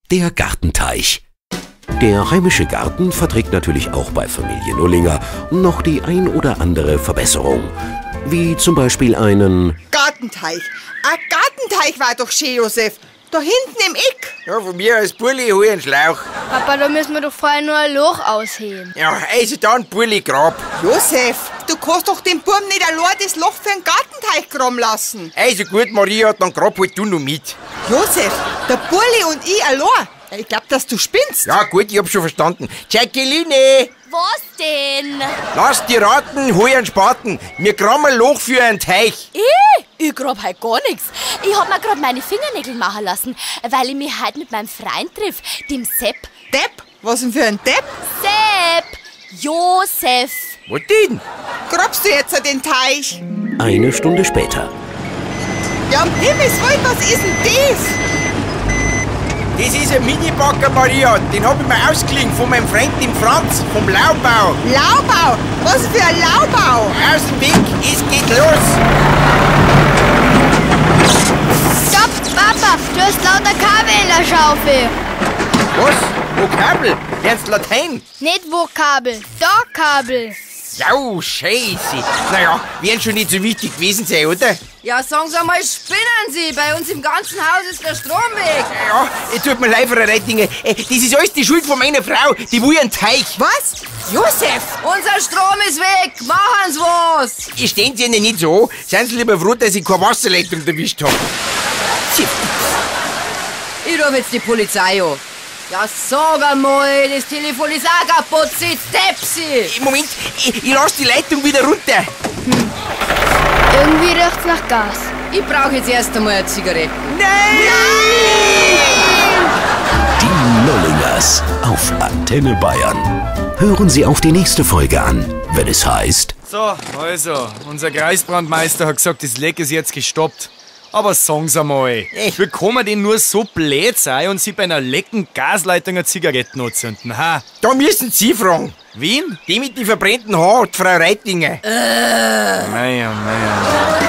Der Gartenteich. Der heimische Garten verträgt natürlich auch bei Familie Nullinger noch die ein oder andere Verbesserung. Wie zum Beispiel einen Gartenteich. Ein Gartenteich war doch schön, Josef. Da hinten im Eck. Ja, von mir als Bulli hol ich einen Schlauch. Papa, da müssen wir doch vorher nur ein Loch ausheben. Ja, also dann Bulli grab. Josef, du kannst doch dem Buben nicht allein das Loch für einen Gartenteich graben lassen. Also gut, Maria, dann grab halt du noch mit. Josef, der Bulli und ich allein. Ich glaub, dass du spinnst. Ja gut, ich hab schon verstanden. Jacqueline, Was denn? lass die raten, hol einen Spaten. Wir graben ein Loch für einen Teich. Ich grab halt gar nichts. Ich hab mir grad meine Fingernägel machen lassen, weil ich mich heute mit meinem Freund triff, dem Sepp. Depp? Was denn für ein Depp? Sepp! Josef! Was denn? Grabst du jetzt den Teich? eine Stunde später. Ja, um Himmels Willen, was ist denn das? Das ist ein Mini-Bagger, Maria. Den hab ich mir ausgeliehen von meinem Freund, dem Franz, vom Laubau. Laubau? Was für ein Laubau? Aus dem Weg, es geht los. Stopp, Papa, du hast lauter Kabel in der Schaufel. Was? Wo Kabel? Lernst Latein? Nicht wo Kabel, da Kabel. Ja, scheiße. Naja, werden schon nicht so wichtig gewesen sein, oder? Ja, sagen Sie mal, spinnen Sie? Bei uns im ganzen Haus ist der Strom weg. Ja, es tut mir leid, Frau Reitinger. Das ist alles die Schuld von meiner Frau. Die will einen Teich. Was? Josef! Unser Strom ist weg. Machen Sie was. Stehen Sie Ihnen nicht so an. Seien Sie lieber froh, dass ich keine Wasserleitung erwischt habe. Ich rufe jetzt die Polizei an. Ja, sag einmal, das Telefon ist auch kaputt. Sie Tepsi. Moment, ich lasse die Leitung wieder runter. Irgendwie riecht's nach Gas. Ich brauche jetzt erst einmal eine Zigarette. Die Nullingers auf Antenne Bayern. Hören Sie auf die nächste Folge an, wenn es heißt... So, also, unser Kreisbrandmeister hat gesagt, das Leck ist jetzt gestoppt. Aber sagen Sie mal, wie kann man denn nur so blöd sein und sich bei einer lecken Gasleitung eine Zigarette anzünden, ha? Da müssen Sie fragen. Wen? Die mit den verbrennten Haaren, die Frau Reitinger. Meier.